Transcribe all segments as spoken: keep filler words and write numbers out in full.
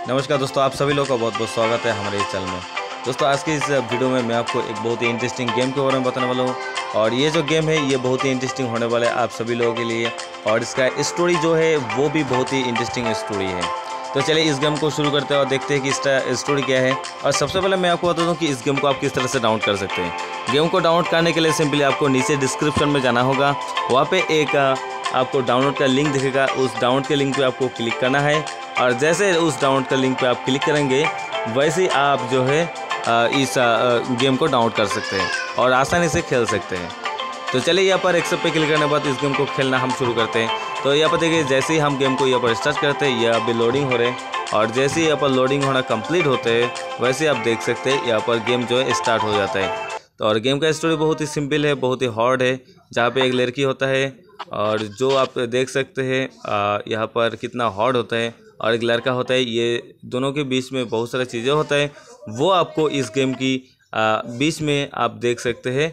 नमस्कार दोस्तों, आप सभी लोगों का बहुत बहुत स्वागत है हमारे इस चैनल में। दोस्तों आज की इस वीडियो में मैं आपको एक बहुत ही इंटरेस्टिंग गेम के बारे में बताने वाला हूँ और ये जो गेम है ये बहुत ही इंटरेस्टिंग होने वाला है आप सभी लोगों के लिए और इसका स्टोरी जो है वो भी बहुत ही इंटरेस्टिंग स्टोरी है। तो चलिए इस गेम को शुरू करते हैं और देखते हैं कि इसका स्टोरी क्या है। और सबसे पहले मैं आपको बता दूँ कि इस गेम को आप किस तरह से डाउनलोड कर सकते हैं। गेम को डाउनलोड करने के लिए सिंपली आपको नीचे डिस्क्रिप्शन में जाना होगा, वहाँ पे एक आपको डाउनलोड का लिंक दिखेगा, उस डाउनलोड के लिंक पे आपको क्लिक करना है और जैसे उस डाउनलोड का लिंक पे आप क्लिक करेंगे वैसे ही आप जो है इस गेम को डाउनलोड कर सकते हैं और आसानी से खेल सकते हैं। तो चलिए यहाँ पर एक्सेप्ट पे क्लिक करने के बाद इस गेम को खेलना हम शुरू करते हैं। तो यहाँ पर देखिए जैसे ही हम गेम को यहाँ पर स्टार्ट करते हैं यह अभी लोडिंग हो रहे हैं और जैसे ही यहाँ पर लोडिंग होना कंप्लीट होते हैं वैसे आप देख सकते हैं यहाँ पर गेम जो है स्टार्ट हो जाता है। तो और गेम का स्टोरी बहुत ही सिंपल है, बहुत ही हार्ड है, जहाँ पे एक लड़की होता है और जो आप देख सकते हैं यहाँ पर कितना हार्ड होता है और एक लड़का होता है। ये दोनों के बीच में बहुत सारी चीज़ें होता है, वो आपको इस गेम की आ, बीच में आप देख सकते हैं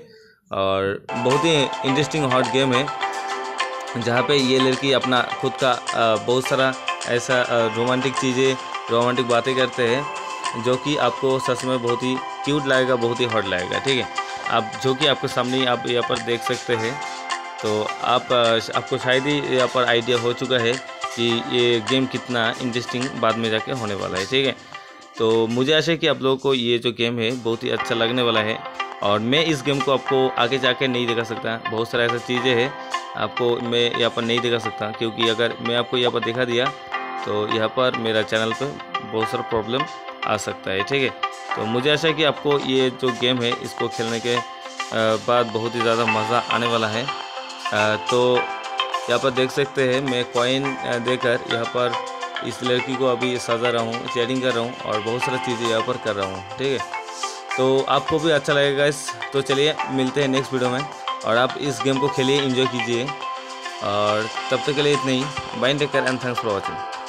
और बहुत ही इंटरेस्टिंग हॉट गेम है जहाँ पे ये लड़की अपना खुद का आ, बहुत सारा ऐसा रोमांटिक चीज़ें रोमांटिक बातें करते हैं जो कि आपको सच में बहुत ही क्यूट लगेगा, बहुत ही हॉट लगेगा। ठीक है, आप जो कि आपके सामने आप यहाँ पर देख सकते हैं। तो आप आपको शायद ही यहाँ पर आइडिया हो चुका है कि ये गेम कितना इंटरेस्टिंग बाद में जाके होने वाला है। ठीक है, तो मुझे आशा है कि आप लोगों को ये जो गेम है बहुत ही अच्छा लगने वाला है और मैं इस गेम को आपको आगे जाके नहीं दिखा सकता। बहुत सारा ऐसा चीज़ें हैं आपको मैं यहाँ पर नहीं दिखा सकता, क्योंकि अगर मैं आपको यहाँ पर दिखा दिया तो यहाँ पर मेरा चैनल पर बहुत सारा प्रॉब्लम आ सकता है। ठीक है, तो मुझे आशा है कि आपको ये जो गेम है इसको खेलने के बाद बहुत ही ज़्यादा मज़ा आने वाला है। तो यहाँ पर देख सकते हैं मैं कॉइन देकर यहाँ पर इस लड़की को अभी सजा रहा हूँ, चैटिंग कर रहा हूँ और बहुत सारी चीज़ें यहाँ पर कर रहा हूँ। ठीक है, तो आपको भी अच्छा लगेगा इस। तो चलिए मिलते हैं नेक्स्ट वीडियो में और आप इस गेम को खेलिए, एंजॉय कीजिए और तब तक के लिए इतना ही। Bye, take care and thanks for watching.